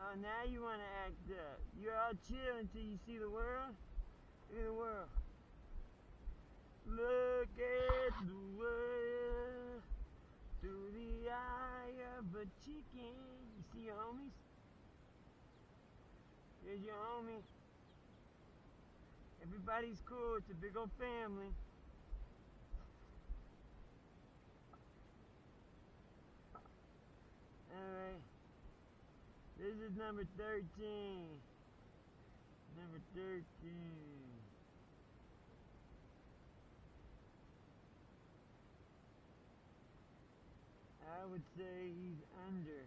Oh, now you want to act up. You're all chill until you see the world. Look at the world. Look at the world through the eye of a chicken. You see your homies? There's your homie. Everybody's cool. It's a big old family. Alright. This is number 13. Number 13. I would say he's under.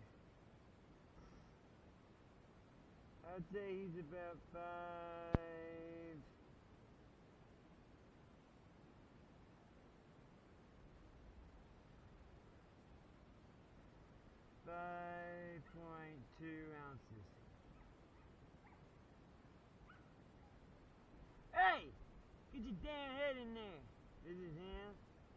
I'd say he's about 5.2 ounces. Hey! Get your damn head in there. This is him.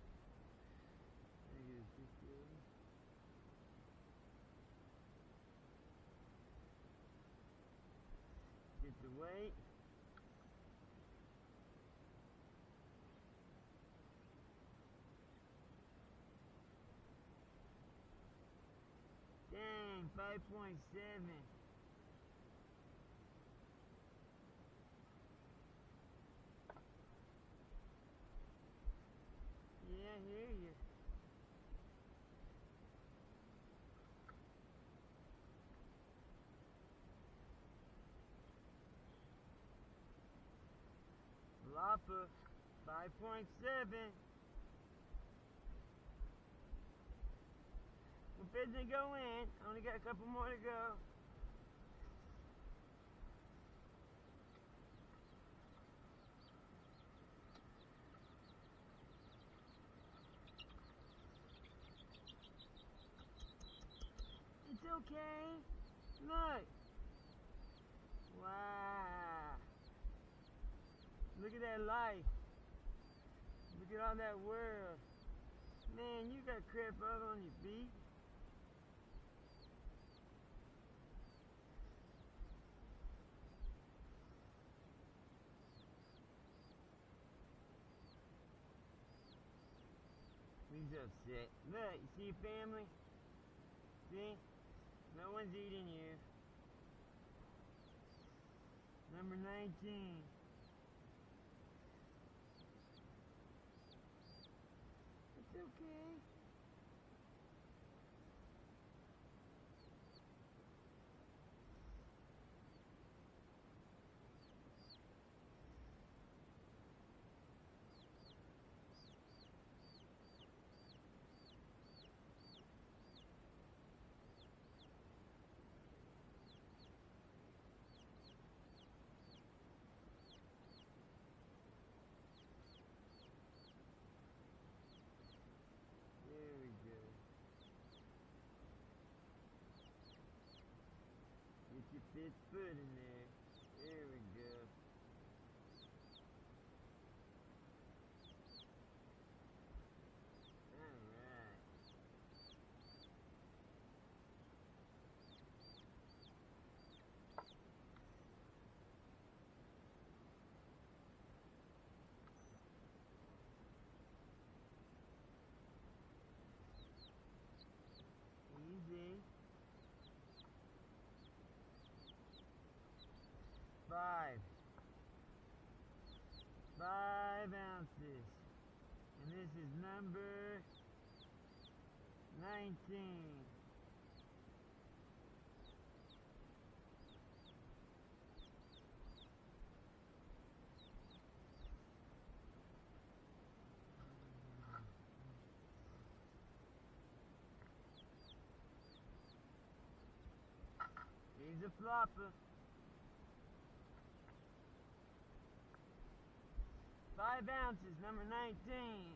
Get the weight. Dang, 5.7. Yeah, I hear you. Lapa, 5.7. Well, bids didn't go in. Only got a couple more to go. It's okay. Look. Wow. Look at that life. Look at all that world. Man, you got crap all on your feet. He's upset. Look, you see your family? See? No one's eating you. Number 19. It's okay. There we go. Get your fifth foot in there. There we go. Alright. Easy. 5 ounces. And this is number 19. He's a flopper. 5 ounces, number 19.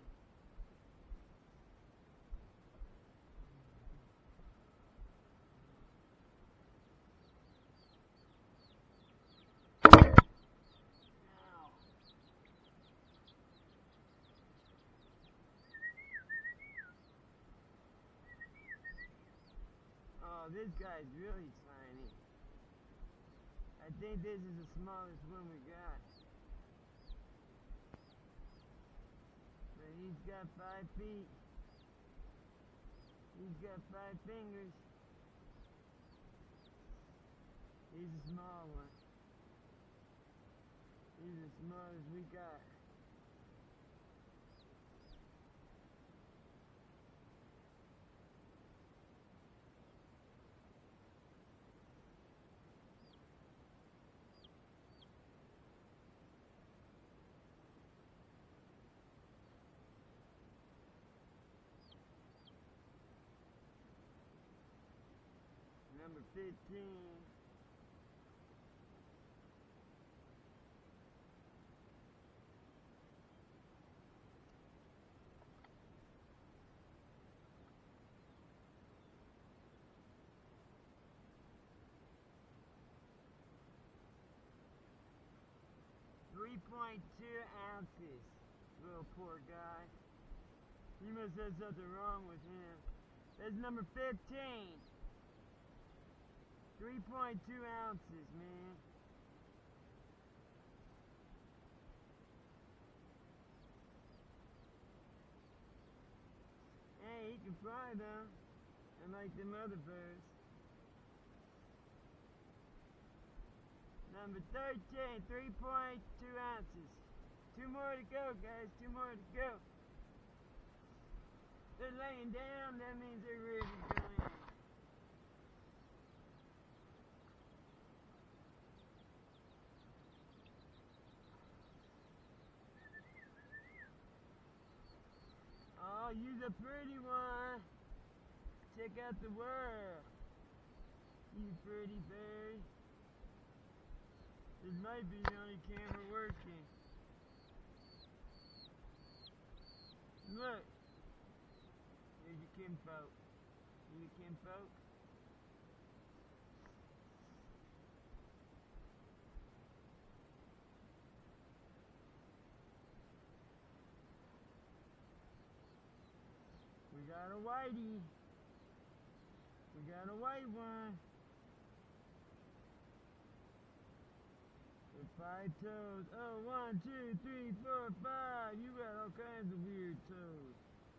Oh, this guy's really tiny. I think this is the smallest one we got. But he's got 5 feet. He's got 5 fingers. He's a small one. He's as small as we got. Number 15. .2 ounces. Little poor guy. You must have something wrong with him. That's number 15. 3.2 ounces, man. Hey, he can fly though. Unlike them other birds. Number 13, 3.2 ounces. 2 more to go, guys. 2 more to go. They're laying down. That means they're ready to go in. Oh, you're the pretty one. Check out the world. You pretty bird. This might be the only camera working. Look. Here's your kinfolk. See your kinfolk? We got a whitey. We got a white one. With 5 toes. Oh, 1, 2, 3, 4, 5. You got all kinds of weird toes.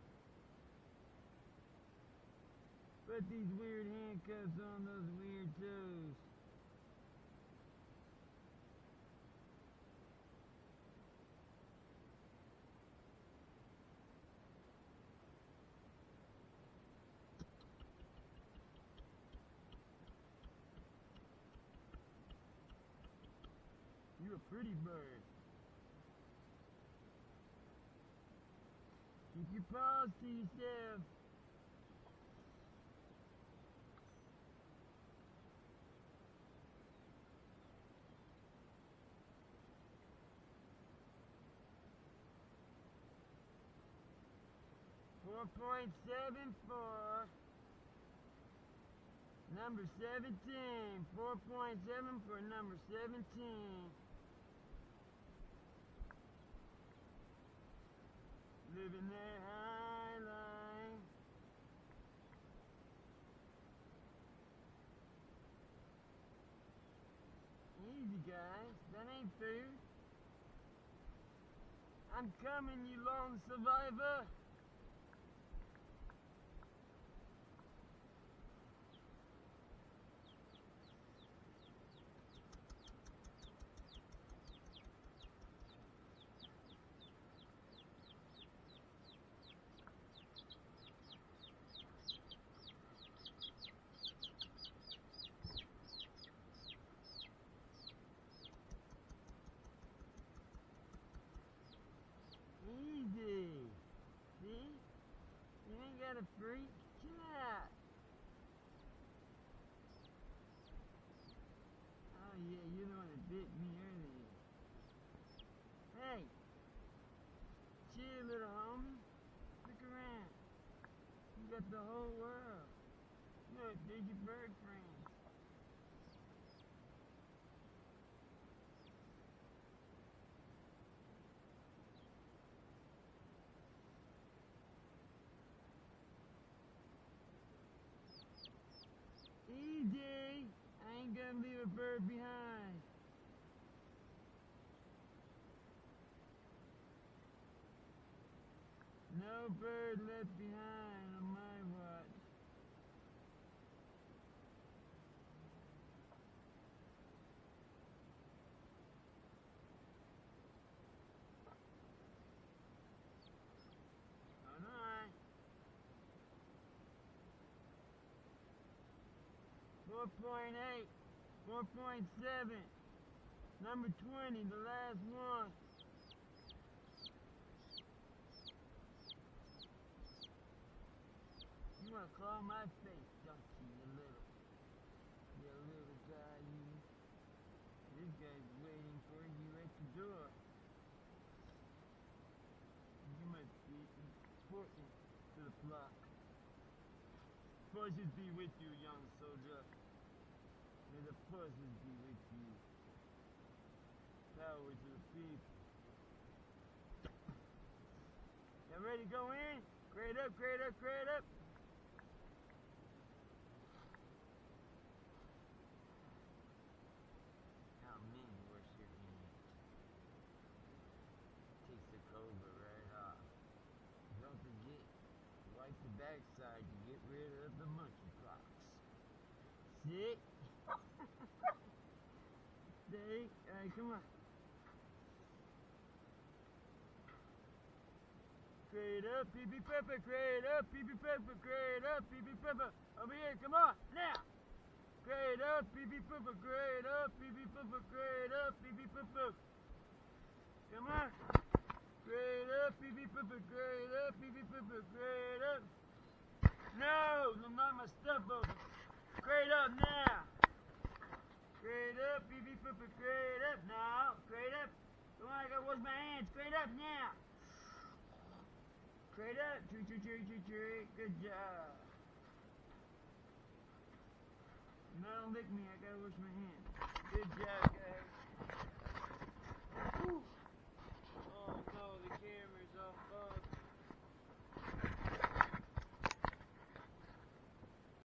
Put these weird handcuffs on those weird toes. You're a pretty bird. Keep your paws to yourself. .74. Number 17. 4.7 for number 17. Living that high life. Easy, guys. That ain't food. I'm coming, you lone survivor. Easy. See? You ain't got a freak. Chill out. Oh yeah, you're the one that bit me earlier. Hey. Chill, little homie. Look around. You got the whole world. Look, there's your bird friends. Easy! I ain't gonna leave a bird behind. no bird left behind on my watch. Alright. 4.8, 4.7, number 20, the last one. You want to claw my face, don't you, you little guy, you. This guy's waiting for you at the door. You must be important to the flock. Forces be with you, young soldier. May the forces be with you. Power to the people. Y'all ready to go in? Grade up, grade up, grade up. How many wash your hands? Takes the cobra right off. Don't forget, wipe the backside to get rid of the monkeypox. Sit. Stay. Alright, come on. Grade up, pee-pee pepper, grade up, pee-pee pepper, grade up, pee-pee pepper. Over here, come on, now. Grade up, pee-pee pepper, grade up, pee-pee pepper, grade up, pee-pee pepper. Come on. Grade up, pee-pee pepper, grade up, pee-pee pepper, grade up. No, don't knock my stuff over. Grade up now. Grade up, pee-pee pepper, grade up now. Grade up. Come on, I gotta wash my hands. Grade up now. Grade up. Treat, treat, treat, treat, treat. Good job. No, don't lick me. I gotta wash my hands. Good job, guys.